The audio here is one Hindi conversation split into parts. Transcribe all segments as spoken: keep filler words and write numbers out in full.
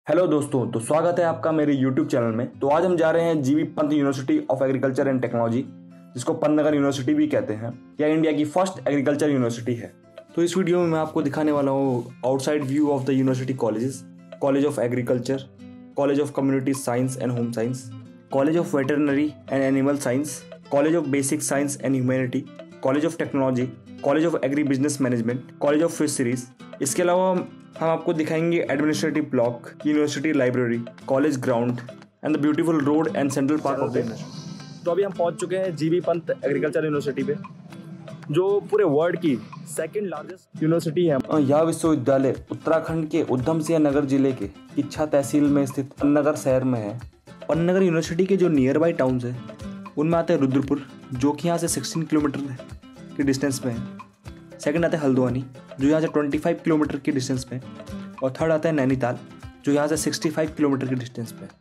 हेलो दोस्तों, तो स्वागत है आपका मेरे यूट्यूब चैनल में। तो आज हम जा रहे हैं GB Pant university of agriculture and technology, जिसको पंतनगर यूनिवर्सिटी भी कहते हैं। यह इंडिया की फर्स्ट एग्रीकल्चर यूनिवर्सिटी है। तो इस वीडियो में मैं आपको दिखाने वाला हूँ outside view of the university colleges, college of agriculture, college of community science and home science, college of veterinary and animal science, college of basic science and humanity, college of technology, college of agri business management, college of fisheries. इसके अलावा हम आपको दिखाएंगे administrative block, university library, college ground and the beautiful road and central park of the university. तो अभी हम पहुंच चुके हैं जीबी पंत एग्रीकल्चर यूनिवर्सिटी पे, जो पूरे वर्ल्ड की सेकंड लार्जेस्ट यूनिवर्सिटी है। यह विश्वविद्यालय उत्तराखंड के उधम सिंह नगर जिले के इच्छा तहसील में स्थित पन्नगर शहर में है। पन्नगर यूनिवर्सिटी के जो नियर बाई टाउन्स है उनमें आते हैं रुद्रपुर, जो कि यहाँ से सोलह किलोमीटर की डिस्टेंस पे है। सेकंड आता है हल्द्वानी, जो यहाँ से पच्चीस किलोमीटर की डिस्टेंस पे, और थर्ड आता है नैनीताल, जो यहाँ से पैंसठ किलोमीटर की डिस्टेंस पे।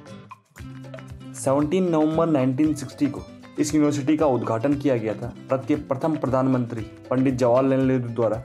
सत्रह नवंबर उन्नीस सौ साठ को इस यूनिवर्सिटी का उद्घाटन किया गया था भारत के प्रथम प्रधानमंत्री पंडित जवाहरलाल नेहरू द्वारा।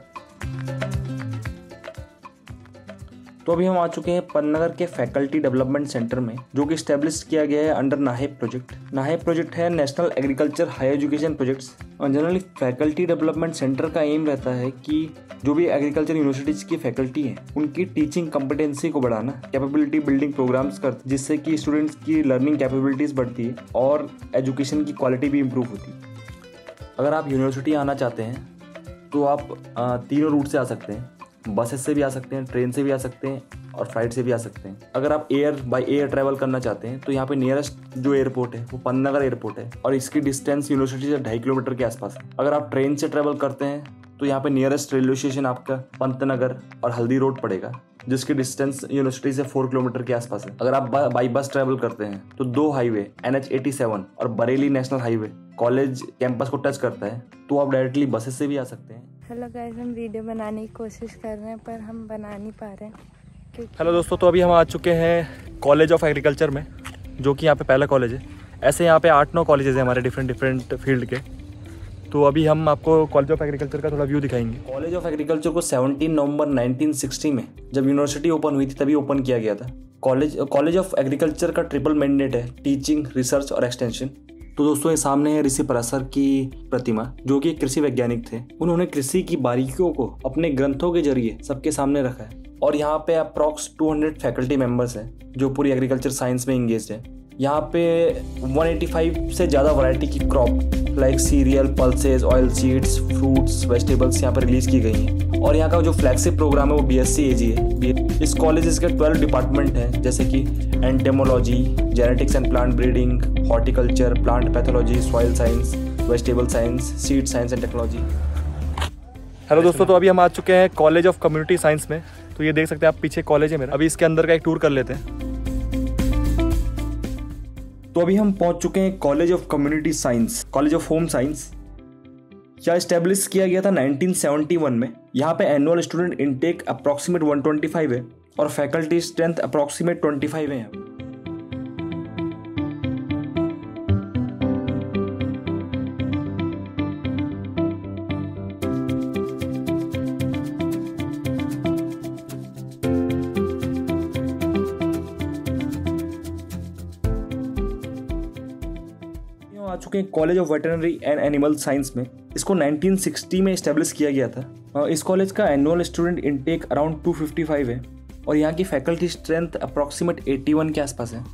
तो अभी हम आ चुके हैं पन्नगर के फैकल्टी डेवलपमेंट सेंटर में, जो कि स्टैब्लिश किया गया है under NAHEP project. NAHEP project है national agriculture higher education projects. और जनरली फैकल्टी डेवलपमेंट सेंटर का एम रहता है कि जो भी एग्रीकल्चर यूनिवर्सिटीज की फैकल्टी हैं उनकी टीचिंग कॉम्पिटेंसी को बढ़ाना, कैपेबिलिटी बिल्डिंग प्रोग्राम्स करते, जिससे कि स्टूडेंट्स की लर्निंग कैपेबिलिटीज बढ़ती है और एजुकेशन की क्वालिटी भी इम्प्रूव होती है। अगर आप यूनिवर्सिटी आना चाहते हैं तो आप आ, तीनों रूट से आ सकते हैं। बसेस से भी आ सकते हैं, ट्रेन से भी आ सकते हैं और फ्लाइट से भी आ सकते हैं। अगर आप एयर बाय एयर ट्रैवल करना चाहते हैं तो यहाँ पे नियरेस्ट जो एयरपोर्ट है वो पन्नगर एयरपोर्ट है, और इसकी डिस्टेंस यूनिवर्सिटी से ढाई किलोमीटर के आसपास है। अगर आप ट्रेन से ट्रैवल करते हैं तो यहाँ पे नियरेस्ट रेलवे स्टेशन आपका पंतनगर और हल्दी रोड पड़ेगा, जिसकी डिस्टेंस यूनिवर्सिटी से फोर किलोमीटर के आसपास है। अगर आप बाई बस ट्रैवल करते हैं तो दो highway N H eighty seven और Bareilly national highway college campus को टच करता है, तो आप डायरेक्टली बसेस से भी आ सकते हैं। हेलो गाइस, हम वीडियो बनाने की कोशिश कर रहे हैं पर हम बना नहीं पा रहे हैं। हेलो दोस्तों, तो अभी हम आ चुके हैं कॉलेज ऑफ एग्रीकल्चर में, जो कि यहाँ पे पहला कॉलेज है। ऐसे यहाँ पे आठ नौ कॉलेजेस हैं हमारे डिफरेंट डिफरेंट फील्ड के। तो अभी हम आपको कॉलेज ऑफ एग्रीकल्चर का थोड़ा व्यू दिखाएंगे। कॉलेज ऑफ एग्रीकल्चर को सत्रह नवंबर उन्नीस सौ साठ में जब यूनिवर्सिटी ओपन हुई थी तभी ओपन किया गया था। कॉलेज कॉलेज ऑफ एग्रीकल्चर का ट्रिपल मैंडेट है, टीचिंग, रिसर्च और एक्सटेंशन। तो दोस्तों, ये सामने है ऋषि पराशर की प्रतिमा, जो कि कृषि वैज्ञानिक थे। उन्होंने कृषि की बारीकियों को अपने ग्रंथों के जरिए सबके सामने रखा है। और यहाँ पे अप्रॉक्स दो सौ फैकल्टी मेंबर्स हैं जो पूरी एग्रीकल्चर साइंस में इंगेज्ड है। यहाँ पे एक सौ पचासी से ज़्यादा वैरायटी की crop like cereal, pulses, oil seeds, fruits, vegetables यहाँ पर रिलीज की गई हैं। और यहाँ का जो फ्लैगशिप प्रोग्राम है वो बी एस सी ए जी है। इस कॉलेज के ट्वेल्व डिपार्टमेंट हैं, जैसे कि entomology, genetics and plant breeding, horticulture, plant pathology, soil science, vegetable science, seed science and technology. Hello दोस्तों, तो अभी हम आ चुके हैं कॉलेज ऑफ कम्युनिटी साइंस में। तो ये देख सकते हैं आप, पीछे कॉलेज है मेरा। अभी इसके अंदर का एक टूर कर लेते हैं। तो अभी हम पहुंच चुके हैं college of community science, college of home science. यह एस्टेब्लिश किया गया था उन्नीस सौ इकहत्तर में। यहाँ पे एनुअल स्टूडेंट इनटेक अप्रॉक्सीमेट एक सौ पच्चीस है और फैकल्टी स्ट्रेंथ अप्रॉक्सीमेट पच्चीस है। आ चुके हैं college of veterinary and animal science में। इसको उन्नीस सौ साठ में एस्टेब्लिश किया गया था। इस कॉलेज का एनुअल स्टूडेंट इनटेक अराउंड दो सौ पचपन है और यहाँ की फैकल्टी स्ट्रेंथ अप्रॉक्सीमेट इक्यासी के आसपास है।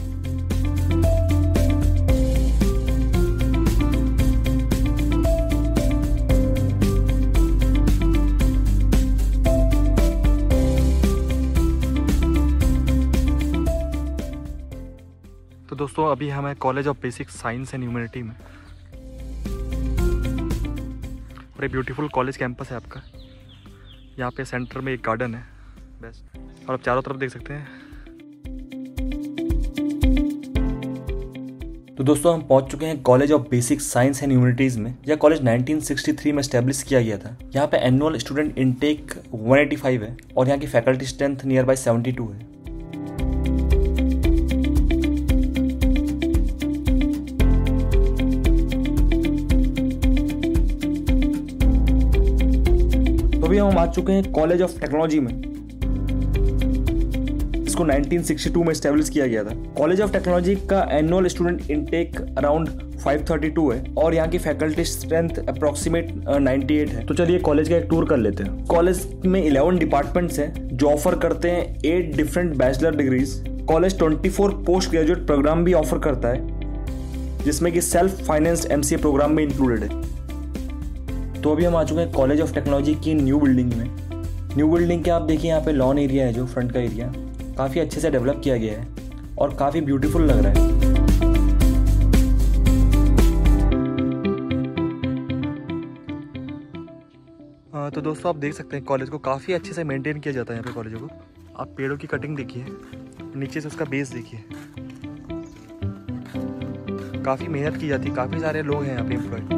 तो दोस्तों, अभी हम हैं college of basic science and humanity में। और एक ब्यूटीफुल कॉलेज कैंपस है आपका। यहाँ पे सेंटर में एक गार्डन है बेस्ट, और आप चारों तरफ देख सकते हैं। तो दोस्तों, हम पहुंच चुके हैं college of basic science and humanities में। यह कॉलेज उन्नीस सौ तिरसठ में एस्टेब्लिश किया गया था। यहाँ पे एनुअल स्टूडेंट इनटेक एक सौ पचासी है और यहाँ की फैकल्टी स्ट्रेंथ नियर बाई बहत्तर है। अभी हम आ चुके हैं कॉलेज ऑफ टेक्नोलॉजी में। जिसको नाइनटीन सिक्सटी टू में एस्टेब्लिश किया गया था। कॉलेज ऑफ टेक्नोलॉजी का annual student intake around five thirty two है और यहाँ की faculty strength approximate ninety eight है। तो चलिए कॉलेज का एक टूर कर लेते हैं। कॉलेज में इलेवन डिपार्टमेंट्स हैं जो ऑफर करते हैं eight different bachelor degrees. College twenty four post graduate programme भी ऑफर करता है जिसमें कि सेल्फ फाइनेंस्ड एमसीए प्रोग्राम भी इंक्लूडेड है। तो अभी हम आ चुके हैं कॉलेज ऑफ टेक्नोलॉजी की न्यू बिल्डिंग में। न्यू बिल्डिंग के आप देखिए यहाँ पे लॉन एरिया है, जो फ्रंट का एरिया काफ़ी अच्छे से डेवलप किया गया है और काफ़ी ब्यूटीफुल लग रहा है। आ, तो दोस्तों आप देख सकते हैं कॉलेज को काफ़ी अच्छे से मेंटेन किया जाता है यहाँ पे कॉलेजों को। आप पेड़ों की कटिंग देखिए, नीचे से उसका बेस देखिए, काफ़ी मेहनत की जाती है, काफ़ी सारे लोग हैं यहाँ पे एम्प्लॉय।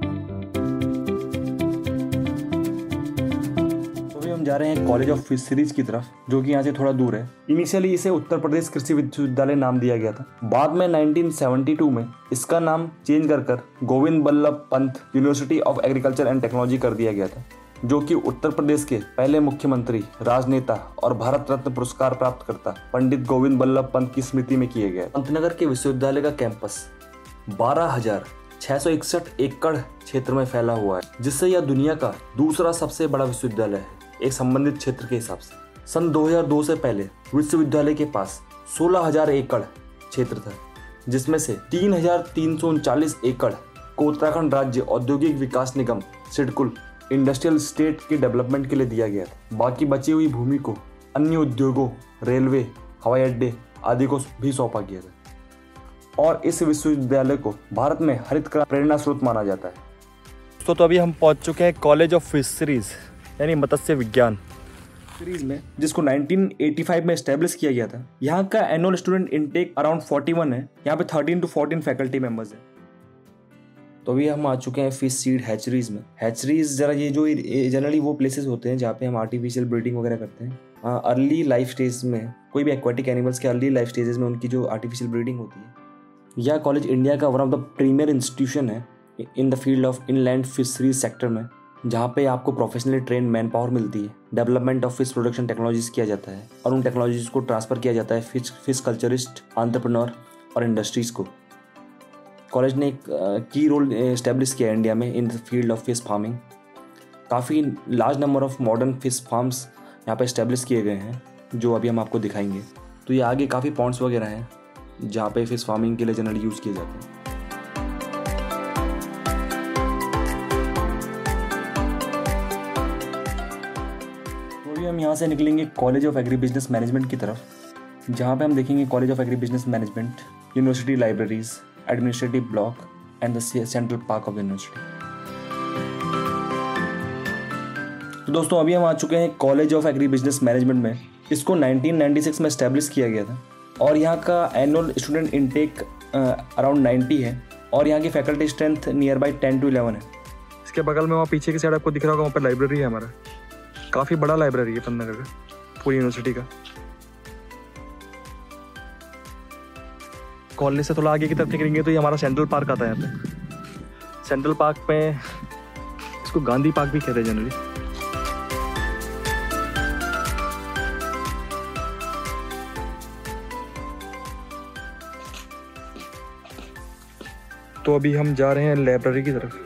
हम जा रहे हैं कॉलेज ऑफ फिशरीज की तरफ, जो कि यहाँ से थोड़ा दूर है। इनिशियली इसे उत्तर प्रदेश कृषि विश्वविद्यालय नाम दिया गया था। बाद में नाइनटीन सेवेंटी टू में इसका नाम चेंज कर कर Govind Ballabh Pant university of agriculture and technology कर दिया गया था, जो कि उत्तर प्रदेश के पहले मुख्यमंत्री, राजनेता और भारत रत्न पुरस्कार प्राप्त करता पंडित गोविंद बल्लभ पंत की स्मृति में किए गए। पंतनगर के विश्वविद्यालय का कैंपस बारह हजार छह सौ इकसठ एकड़ क्षेत्र में फैला हुआ है, जिससे यह दुनिया का दूसरा सबसे बड़ा विश्वविद्यालय है एक संबंधित क्षेत्र के हिसाब से। सन दो हज़ार दो से पहले विश्वविद्यालय के पास सोलह हजार एकड़ क्षेत्र था, जिसमें से तीन हजार तीन सौ उनचालीस एकड़ को उत्तराखंड राज्य औद्योगिक विकास निगम सिडकुल इंडस्ट्रियल स्टेट के डेवलपमेंट के लिए दिया गया था। बाकी बची हुई भूमि को अन्य उद्योगों, रेलवे, हवाई अड्डे आदि को भी सौंपा गया था और इस विश्वविद्यालय को भारत में हरित क्रांति प्रेरणा स्रोत माना जाता है। तो, तो अभी हम पहुंच चुके हैं कॉलेज ऑफ फिशरीज यानी मत्स्य विज्ञान सीरीज में, जिसको नाइनटीन एटी फाइव में एस्टेब्लिश किया गया था। यहाँ का annual student intake around forty one है। यहाँ पे thirteen to fourteen faculty members हैं। तो अभी हम आ चुके हैं फिश सीड हैचरीज में। हैचरीज जरा ये जो जनरली वो प्लेसेस होते हैं जहाँ पे हम आर्टिफिशियल ब्रीडिंग वगैरह करते हैं। अर्ली लाइफ स्टेज में कोई भी एक्वाटिक एनिमल्स के अर्ली लाइफ स्टेजेस में उनकी जो आर्टिफिशियल ब्रीडिंग होती है। यह कॉलेज इंडिया का one of the premier institution है in the field of inland fisheries sector में, जहाँ पे आपको प्रोफेशनली ट्रेन मैन पावर मिलती है। Development of fish production technologies किया जाता है और उन टेक्नोलॉजीज को ट्रांसफर किया जाता है फिश फिश कल्चरिस्ट, एंटरप्रेन्योर और इंडस्ट्रीज को। कॉलेज ने एक की रोल एस्टेब्लिश किया इंडिया में in the field of fish farming. काफ़ी large number of modern fish farms यहाँ पे एस्टेब्लिश किए गए हैं, जो अभी हम आपको दिखाएंगे। तो ये आगे काफ़ी पॉन्ड्स वगैरह हैं जहाँ पे फिश फार्मिंग के लिए जनरली यूज़ किए जाते हैं। हम यहाँ से निकलेंगे college of agri business management की तरफ, जहाँ पे हम देखेंगे college of agri business management, university libraries, administrative block and the central park of the university. तो दोस्तों अभी हम आ चुके हैं college of agri business management में। इसको नाइनटीन नाइंटी सिक्स में एस्टेब्लिश किया गया था और यहाँ का annual student intake around ninety है और यहाँ की faculty strength near by ten to eleven है। इसके बगल में वहाँ पीछे की साइड आपको दिख रहा होगा, वहाँ पर लाइब्रेरी है हमारा। काफ़ी बड़ा लाइब्रेरी है पंतनगर का, पूरी यूनिवर्सिटी का। कॉलेज से थोड़ा आगे की तरफ निकलेंगे तो ये हमारा सेंट्रल पार्क आता है। यहाँ पे सेंट्रल पार्क में इसको गांधी पार्क भी कहते हैं जनरली। तो अभी हम जा रहे हैं लाइब्रेरी की तरफ।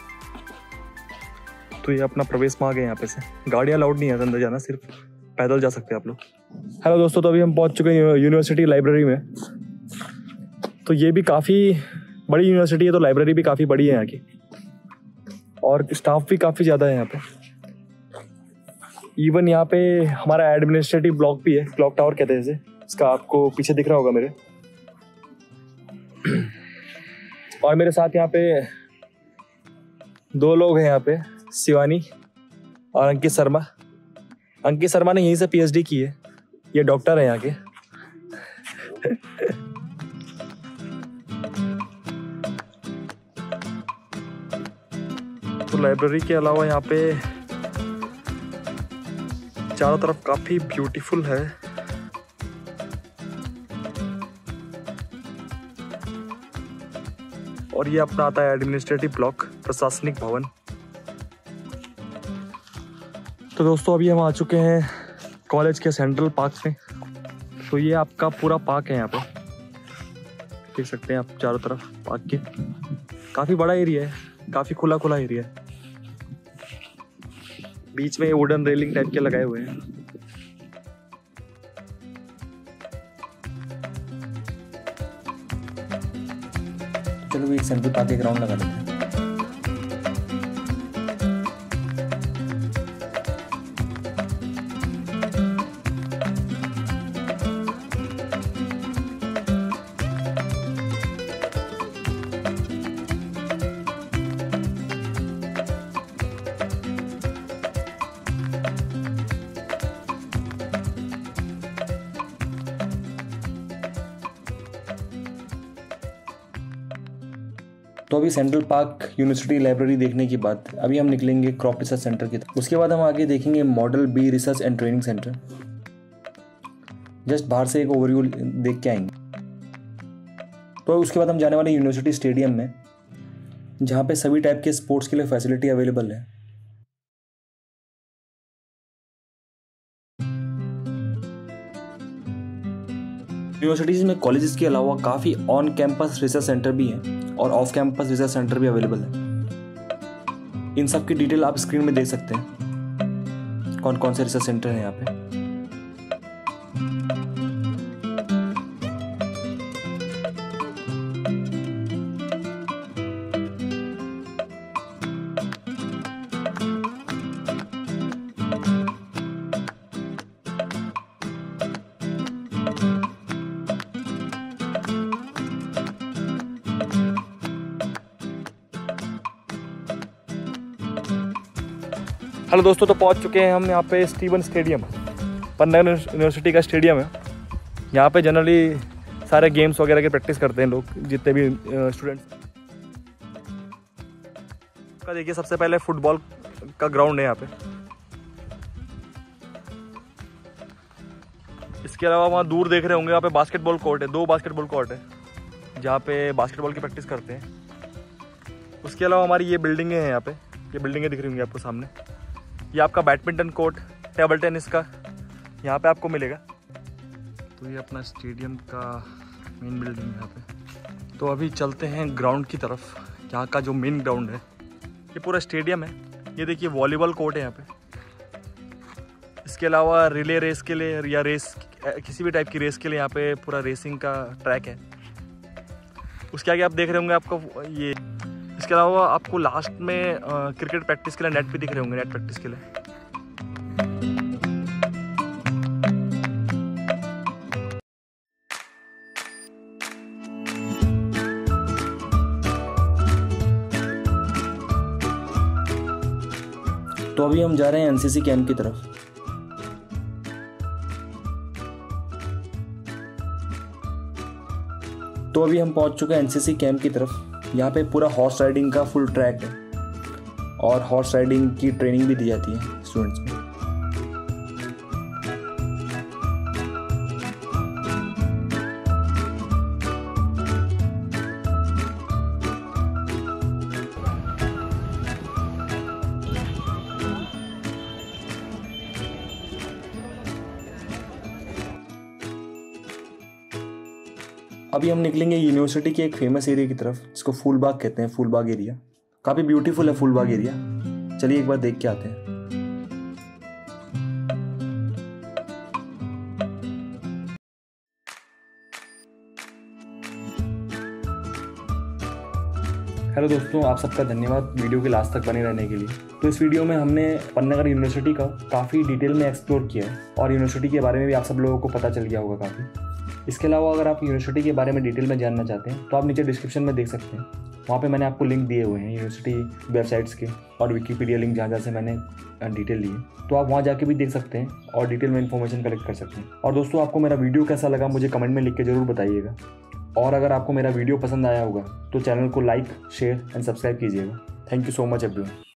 तो ये अपना प्रवेश मार्ग है, यहाँ पे से गाड़ियाँ अलाउड नहीं है अंदर जाना, सिर्फ पैदल जा सकते हैं आप लोग। हेलो दोस्तों, तो अभी हम पहुँच चुके हैं यूनिवर्सिटी लाइब्रेरी में। तो ये भी काफ़ी बड़ी यूनिवर्सिटी है, तो लाइब्रेरी भी काफ़ी बड़ी है यहाँ की और स्टाफ भी काफ़ी ज़्यादा है यहाँ पे। इवन यहाँ पे हमारा एडमिनिस्ट्रेटिव ब्लॉक भी है, क्लॉक टावर कहते हैं इसे। इसका आपको पीछे दिख रहा होगा मेरे। और मेरे साथ यहाँ पे दो लोग हैं यहाँ पे, शिवानी और अंकित शर्मा। अंकित शर्मा ने यहीं से पीएचडी की है, ये डॉक्टर है यहाँ के। तो लाइब्रेरी के अलावा यहाँ पे चारों तरफ काफी ब्यूटीफुल है। और ये अपना आता है एडमिनिस्ट्रेटिव ब्लॉक, प्रशासनिक भवन। तो दोस्तों अभी हम आ चुके हैं कॉलेज के सेंट्रल पार्क में। तो ये आपका पूरा पार्क है, यहाँ पे देख सकते हैं आप चारों तरफ पार्क के। काफ़ी बड़ा एरिया है, काफ़ी खुला खुला एरिया है। बीच में वुडन रेलिंग टाइप के लगाए हुए हैं। चलो एक सेंट्रल पार्क के ग्राउंड लगा देते हैं। तो अभी सेंट्रल पार्क यूनिवर्सिटी लाइब्रेरी देखने के बाद अभी हम निकलेंगे क्रॉप रिसर्च सेंटर की तरफ। उसके बाद हम आगे देखेंगे model bee research and training centre. Just बाहर से एक ओवरव्यू देख के आएंगे। तो उसके बाद हम जाने वाले यूनिवर्सिटी स्टेडियम में, जहाँ पे सभी टाइप के स्पोर्ट्स के लिए फैसिलिटी अवेलेबल है। यूनिवर्सिटीज में कॉलेजेस के अलावा काफ़ी ऑन कैंपस रिसर्च सेंटर भी हैं और ऑफ कैंपस रिसर्च सेंटर भी अवेलेबल है। इन सब की डिटेल आप स्क्रीन में देख सकते हैं, कौन कौन से रिसर्च सेंटर हैं यहाँ पे। हेलो दोस्तों, तो पहुंच चुके हैं हम यहाँ पे स्टीवन स्टेडियम, पन्ना यूनिवर्सिटी का स्टेडियम है। यहाँ पे जनरली सारे गेम्स वगैरह के प्रैक्टिस करते हैं लोग, जितने भी स्टूडेंट्स का। देखिए सबसे पहले फुटबॉल का ग्राउंड है यहाँ पे। इसके अलावा वहाँ दूर देख रहे होंगे, यहाँ पे बास्केटबॉल कोर्ट है, दो बास्केटबॉल कोर्ट है जहाँ पे बास्केटबॉल की प्रैक्टिस करते हैं। उसके अलावा हमारी ये बिल्डिंगें हैं, यहाँ पे ये बिल्डिंगें दिख रही होंगी आपको सामने। ये आपका बैडमिंटन कोर्ट, टेबल टेनिस का यहाँ पे आपको मिलेगा। तो ये अपना स्टेडियम का मेन बिल्डिंग है यहाँ पे। तो अभी चलते हैं ग्राउंड की तरफ, यहाँ का जो मेन ग्राउंड है। ये पूरा स्टेडियम है। ये देखिए वॉलीबॉल कोर्ट है यहाँ पे। इसके अलावा रिले रेस के लिए या रेस किसी भी टाइप की रेस के लिए यहाँ पे पूरा रेसिंग का ट्रैक है। उसके आगे आप देख रहे होंगे आपको ये। इसके अलावा आपको लास्ट में क्रिकेट प्रैक्टिस के लिए नेट भी दिख रहे होंगे, नेट प्रैक्टिस के लिए। तो अभी हम जा रहे हैं एनसीसी कैंप की तरफ। तो अभी हम पहुंच चुके हैं एनसीसी कैंप की तरफ। यहाँ पे पूरा हॉर्स राइडिंग का फुल ट्रैक है और हॉर्स राइडिंग की ट्रेनिंग भी दी जाती है स्टूडेंट्स में। अभी हम निकलेंगे यूनिवर्सिटी के एक फेमस एरिया की तरफ, जिसको फूलबाग कहते हैं। फूलबाग एरिया काफ़ी ब्यूटीफुल है। फूलबाग एरिया चलिए एक बार देख के आते हैं। हेलो दोस्तों, आप सबका धन्यवाद वीडियो के लास्ट तक बने रहने के लिए। तो इस वीडियो में हमने पन्नागढ़ यूनिवर्सिटी का काफ़ी डिटेल में एक्सप्लोर किया है और यूनिवर्सिटी के बारे में भी आप सब लोगों को पता चल गया होगा काफ़ी। इसके अलावा अगर आप यूनिवर्सिटी के बारे में डिटेल में जानना चाहते हैं तो आप नीचे डिस्क्रिप्शन में देख सकते हैं। वहाँ पे मैंने आपको लिंक दिए हुए हैं यूनिवर्सिटी वेबसाइट्स के और विकीपीडिया लिंक, जहाँ जहाँ से मैंने डिटेल ली है। तो आप वहाँ जाके भी देख सकते हैं और डिटेल में इन्फॉर्मेशन कलेक्ट कर सकते हैं। और दोस्तों, आपको मेरा वीडियो कैसा लगा मुझे कमेंट में लिख के ज़रूर बताइएगा। और अगर आपको मेरा वीडियो पसंद आया होगा तो चैनल को लाइक, शेयर एंड सब्सक्राइब कीजिएगा। Thank you so much everyone.